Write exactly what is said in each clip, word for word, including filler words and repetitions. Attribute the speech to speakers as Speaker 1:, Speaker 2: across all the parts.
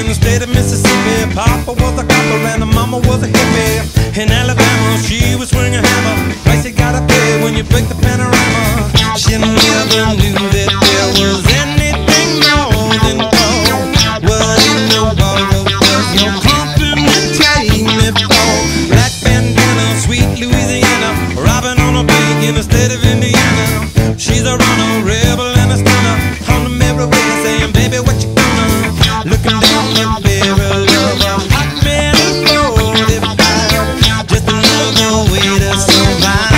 Speaker 1: the state of Mississippi. Papa was a copper and the mama was a hippie. In Alabama, she was swinging a hammer. Price you gotta pay when you break the panorama. She never knew that there was anything more than gold. Well, in the world was no compliment take me for. Black bandana, sweet Louisiana, robbing on a bank in the state of Indiana. She's a runner, rebel and a stunner. On the mirror way saying, baby, what you gonna? Looking down the barrel of a hot metal forty-five. Just another way to survive.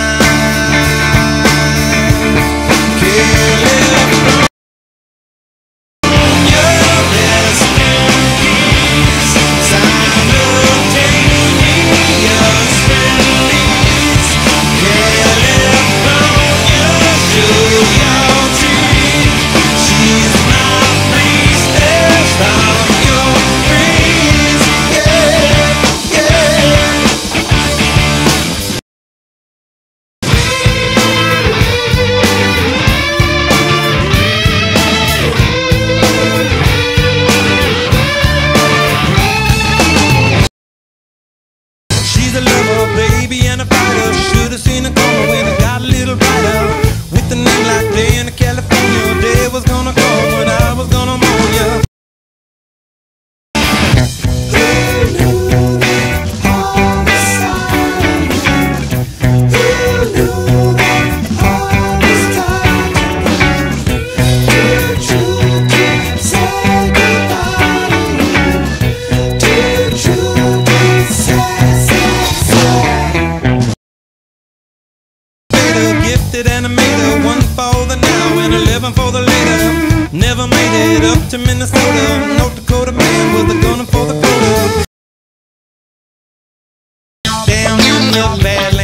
Speaker 1: Animator, one for the now and eleven for the later. Never made it up to Minnesota. North Dakota man with a gun for the quota. Down in the valley.